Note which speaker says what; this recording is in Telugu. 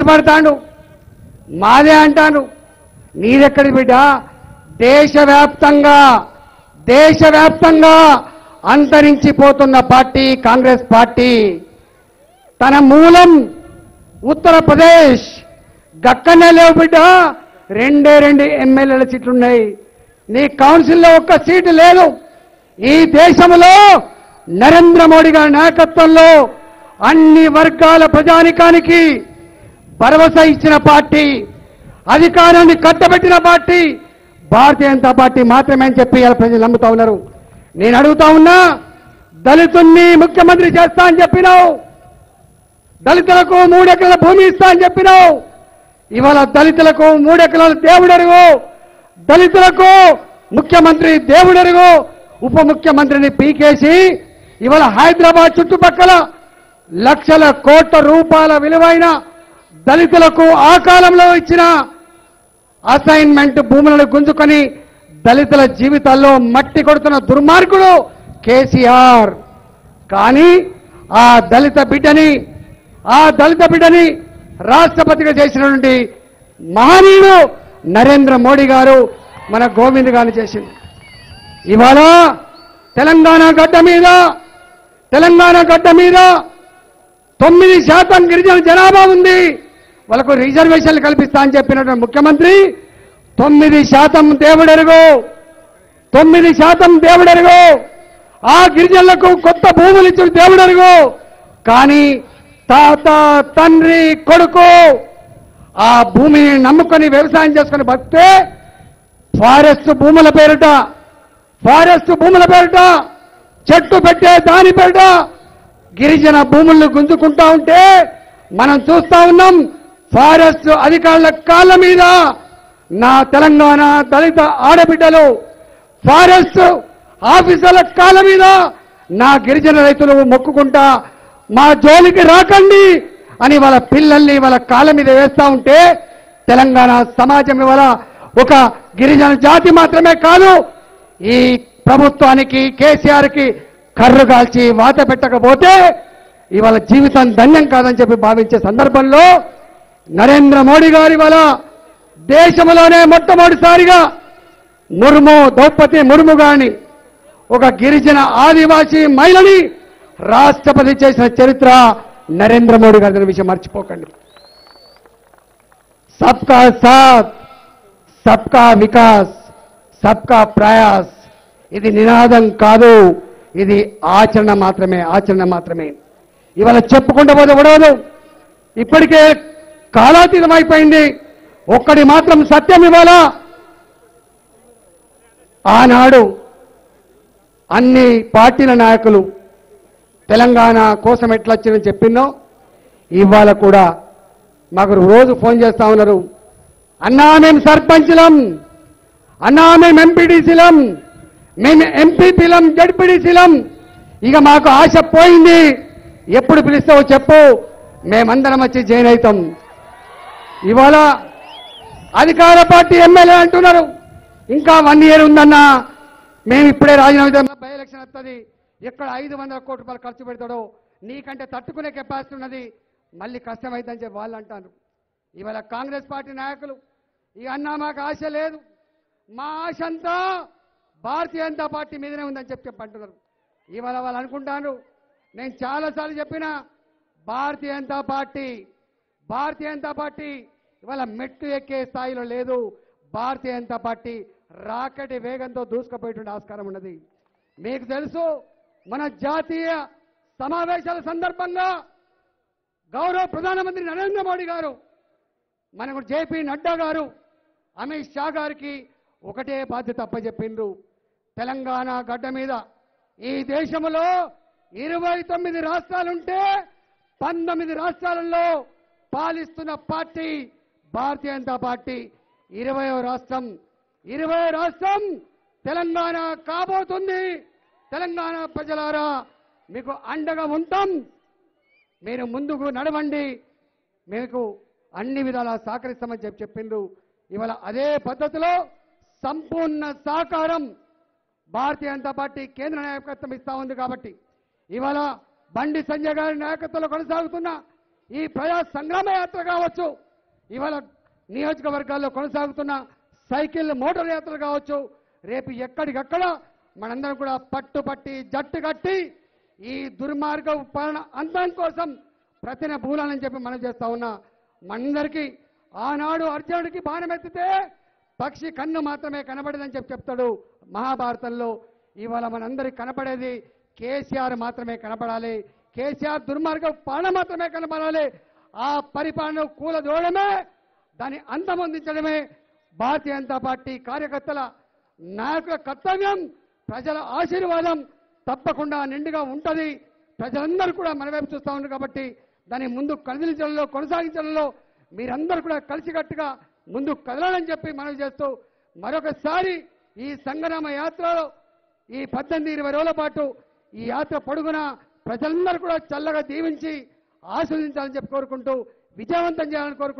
Speaker 1: సిగ్గుపడతాడు, మాదే అంటాను. నీదెక్కడి బిడ్డ? దేశవ్యాప్తంగా అంతరించిపోతున్న పార్టీ కాంగ్రెస్ పార్టీ. తన మూలం ఉత్తరప్రదేశ్. గక్కనే లేవు బిడ్డ, రెండు ఎమ్మెల్యేల సీట్లున్నాయి. నీ కౌన్సిల్లో ఒక్క సీటు లేదు. ఈ దేశంలో నరేంద్ర మోడీ గారి నాయకత్వంలో అన్ని వర్గాల ప్రజానికానికి భరోసా ఇచ్చిన పార్టీ, అధికారాన్ని కట్టబెట్టిన పార్టీ భారతీయ జనతా పార్టీ మాత్రమే అని చెప్పి ఇలా ప్రజలు నమ్ముతా ఉన్నారు. నేను అడుగుతా ఉన్నా, దళితుల్ని ముఖ్యమంత్రి చేస్తా అని చెప్పినావు, దళితులకు 3 ఎకరాల భూమి ఇస్తా అని చెప్పినావు. ఇవాళ దళితులకు 3 ఎకరాల దేవుడరుగు, దళితులకు ముఖ్యమంత్రి దేవుడరుగు, ఉప ముఖ్యమంత్రిని పీకేసి ఇవాళ హైదరాబాద్ చుట్టుపక్కల లక్షల కోట్ల రూపాయల విలువైన దళితులకు ఆ కాలంలో ఇచ్చిన అసైన్మెంట్ భూములను గుంజుకొని దళితుల జీవితాల్లో మట్టి కొడుతున్న దుర్మార్గుడు కేసీఆర్. కానీ ఆ దళిత బిడ్డని రాష్ట్రపతిగా చేసినటువంటి మహనీయుడు నరేంద్ర మోడీ గారు మన గోవింద్ గారిని చేసింది. ఇవాళ తెలంగాణ గడ్డ మీద 9% గిరిజన జనాభా ఉంది. వాళ్ళకు రిజర్వేషన్లు కల్పిస్తా అని చెప్పినటువంటి ముఖ్యమంత్రి 9% దేవుడెరుగు, ఆ గిరిజనులకు కొత్త భూములు ఇచ్చిన దేవుడెరుగు. కానీ తాత, తండ్రి, కొడుకు ఆ భూమిని నమ్ముకొని వ్యవసాయం చేసుకుని బతికే ఫారెస్ట్ భూముల పేరిట చెట్టు పెట్టే దాని పేరిట గిరిజన భూములను గుంజుకుంటా ఉంటే మనం చూస్తా ఉన్నాం. ఫారెస్ట్ అధికారుల కాళ్ళ మీద నా తెలంగాణ దళిత ఆడబిడ్డలు, ఫారెస్ట్ ఆఫీసర్ల కాళ్ళ మీద నా గిరిజన రైతులు మొక్కుకుంటా మా జోలికి రాకండి అని వాళ్ళ పిల్లల్ని వాళ్ళ కాళ్ళ మీద వేస్తా ఉంటే తెలంగాణ సమాజం ఇవాళ ఒక గిరిజన జాతి మాత్రమే కాదు, ఈ ప్రభుత్వానికి కేసీఆర్కి కర్రు కాల్చి వాత పెట్టకపోతే ఇవాళ జీవితం ధన్యం కాదని చెప్పి భావించే సందర్భంలో నరేంద్ర మోడీ గారు ఇవాళ దేశంలోనే మొట్టమొదటిసారిగా ద్రౌపది ముర్ము గారిని, ఒక గిరిజన ఆదివాసీ మహిళని రాష్ట్రపతి చేసిన చరిత్ర నరేంద్ర మోడీ గారి విషయం మర్చిపోకండి. సబ్కా సాత్, సబ్కా వికాస్, సబ్కా ప్రయాస్. ఇది నినాదం కాదు, ఇది ఆచరణ మాత్రమే. ఇవాళ చెప్పుకుంటూ పోతే ఉడవదు. ఇప్పటికే కాలాతీతం అయిపోయింది. ఒక్కడి మాత్రం సత్యం, ఇవాళ ఆనాడు అన్ని పార్టీల నాయకులు తెలంగాణ కోసం ఎట్లా వచ్చిందని చెప్పిందో ఇవాళ కూడా మాకు రోజు ఫోన్ చేస్తా ఉన్నారు. అన్నా మేము సర్పంచ్లం, అన్నా మేము ఎంపీటీసీలం, మేము ఎంపీపీలం, జడ్పీటీసీలం, ఇక మాకు ఆశ పోయింది, ఎప్పుడు పిలుస్తావో చెప్పు, మేమందరం వచ్చి జాయిన్ అవుతాం. ఇవాళ అధికార పార్టీ ఎమ్మెల్యే అంటున్నారు ఇంకా 1 year ఉందన్నా, మేము ఇప్పుడే రాజీనామా, బై ఎలక్షన్ వస్తుంది, ఎక్కడ 500 కోట్ల రూపాయలు ఖర్చు పెడతాడో నీకంటే తట్టుకునే కెపాసిటీ ఉన్నది, మళ్ళీ కష్టమైందని చెప్పి వాళ్ళు అంటారు. ఇవాళ కాంగ్రెస్ పార్టీ నాయకులు ఇక అన్నా మాకు ఆశ లేదు, మా ఆశ అంతా భారతీయ జనతా పార్టీ మీదనే ఉందని చెప్పి అంటున్నారు. ఇవాళ వాళ్ళు అనుకుంటారు, నేను చాలాసార్లు చెప్పిన భారతీయ జనతా పార్టీ ఇవాళ మెట్టు ఎక్కే స్థాయిలో లేదు. భారతీయ జనతా పార్టీ రాకెట్ వేగంతో దూసుకుపోయేటువంటి ఆస్కారం ఉన్నది. మీకు తెలుసు, మన జాతీయ సమావేశాల సందర్భంగా గౌరవ ప్రధానమంత్రి నరేంద్ర మోడీ గారు, మనకు జేపీ నడ్డా గారు, అమిత్ షా గారికి ఒకటే బాధ్యత అప్పచెప్పిండ్రు. తెలంగాణ గడ్డ మీద ఈ దేశంలో 29 రాష్ట్రాలుంటే 19 రాష్ట్రాలలో పాలిస్తున్న పార్టీ భారతీయ జనతా పార్టీ. 20వ రాష్ట్రం తెలంగాణ కాబోతుంది. తెలంగాణ ప్రజలారా మీకు అండగా ఉంటాం, మీరు ముందుకు నడవండి, మీకు అన్ని విధాలా సహకరిస్తామని చెప్పిండ్రు. ఇవాళ అదే పద్ధతిలో సంపూర్ణ సహకారం భారతీయ జనతా పార్టీ కేంద్ర నాయకత్వం ఇస్తా ఉంది. కాబట్టి ఇవాళ బండి సంజయ్ గారి నాయకత్వంలో కొనసాగుతున్న ఈ ప్రజా సంగ్రామ యాత్ర కావచ్చు, ఇవాళ నియోజకవర్గాల్లో కొనసాగుతున్న సైకిల్ మోటార్ యాత్రలు కావచ్చు, రేపు ఎక్కడికక్కడ మనందరం కూడా పట్టుపట్టి జట్టు కట్టి ఈ దుర్మార్గ పాలన అంతం కోసం ప్రతిన భూలాలని చెప్పి మనం చేస్తా ఉన్నా. మనందరికీ ఆనాడు అర్జునుడికి బాణమెత్తితే పక్షి కన్ను మాత్రమే కనబడదని చెప్పి చెప్తాడు మహాభారతంలో. ఇవాళ మనందరికి కనపడేది కేసీఆర్ మాత్రమే కనపడాలి. కేసీఆర్ దుర్మార్గ పాలన మాత్రమే కనపడాలి. ఆ పరిపాలన కూలదోడమే, దాన్ని అంతమొందించడమే భారతీయ జనతా పార్టీ కార్యకర్తల నాయకుల కర్తవ్యం. ప్రజల ఆశీర్వాదం తప్పకుండా నిండుగా ఉంటుంది. ప్రజలందరూ కూడా మన వైపు చూస్తూ ఉన్నారు కాబట్టి దాన్ని ముందు కదిలించడంలో కొనసాగించడంలో మీరందరూ కూడా కలిసికట్టుగా ముందు కదలాలని చెప్పి మనవి చేస్తూ మరొకసారి ఈ సంగ్రామ యాత్రలో ఈ 18-20 రోజుల పాటు ఈ యాత్ర పొడుగున ప్రజలందరూ కూడా చల్లగా దీవించి ఆస్వాదించాలని చెప్పి కోరుకుంటూ విజయవంతం చేయాలని కోరుకుంటూ